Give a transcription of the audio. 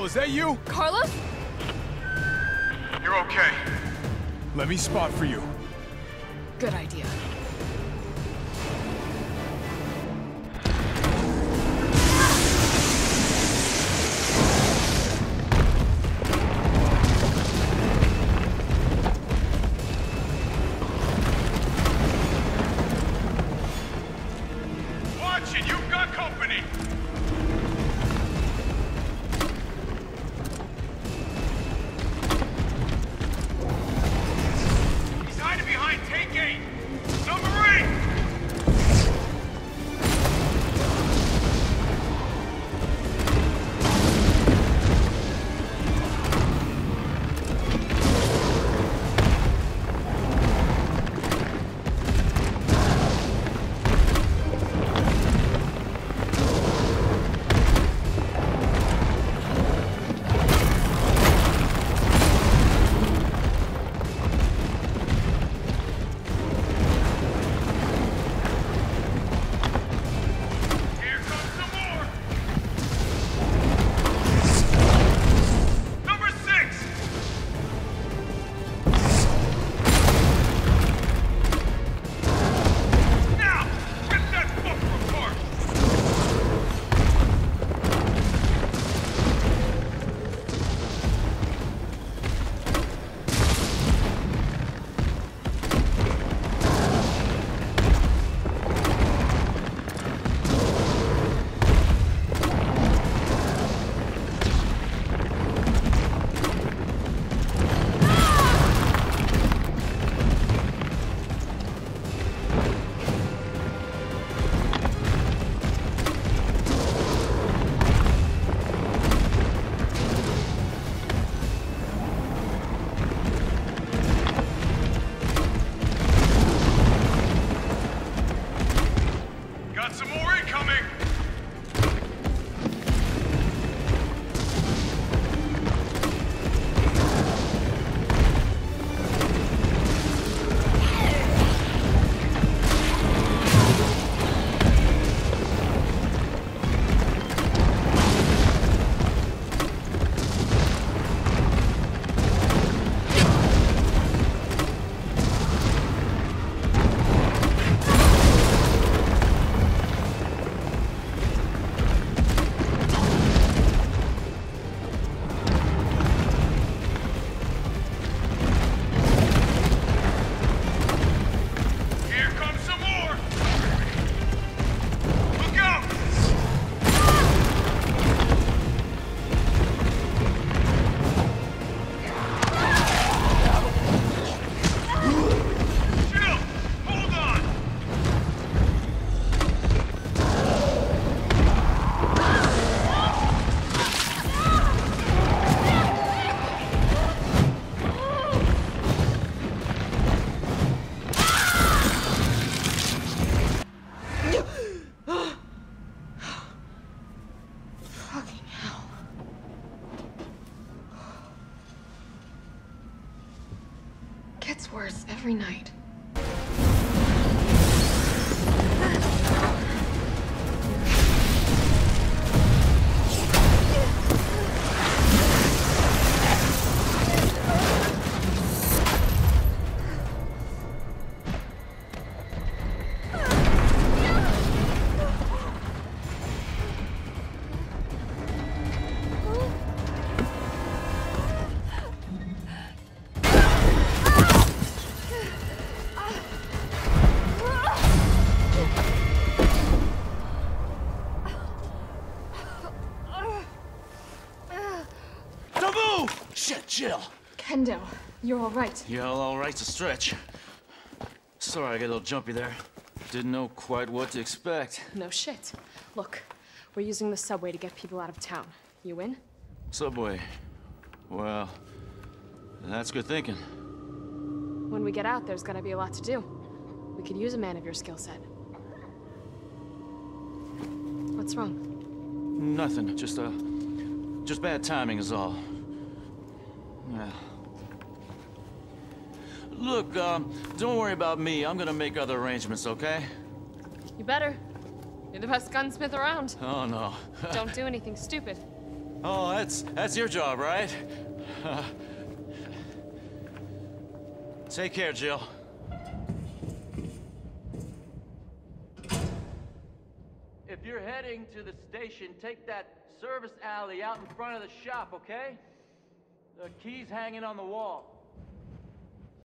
is that you? Carlos? You're okay. Let me spot for you. Good idea. Watch it! You've got company! He's hiding behind Take 8! Submarine! Here comes some more! Number 6! Now! Rip that fucker apart! Got some more incoming! Here comes some more! Look out! Chill! Hold on! Fucking hell. Gets worse every night. Taboo! Shit, chill. Kendo, you're all right. Yeah, all right's a stretch. Sorry, I got a little jumpy there. Didn't know quite what to expect. No shit. Look, we're using the subway to get people out of town. You in? Subway. Well, that's good thinking. When we get out, there's gonna be a lot to do. We could use a man of your skill set. What's wrong? Nothing. Just bad timing is all. Yeah. Look, don't worry about me. I'm gonna make other arrangements, okay? You better. You're the best gunsmith around. Oh, no. Don't do anything stupid. Oh, that's your job, right? Take care, Jill. If you're heading to the station, take that service alley out in front of the shop, okay? The key's hanging on the wall.